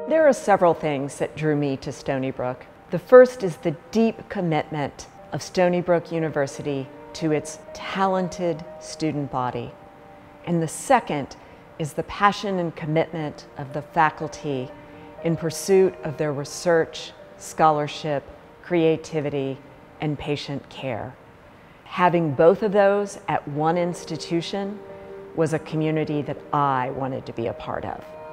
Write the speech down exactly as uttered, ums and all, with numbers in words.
There are several things that drew me to Stony Brook. The first is the deep commitment of Stony Brook University to its talented student body. And the second is the passion and commitment of the faculty in pursuit of their research, scholarship, creativity, and patient care. Having both of those at one institution was a community that I wanted to be a part of.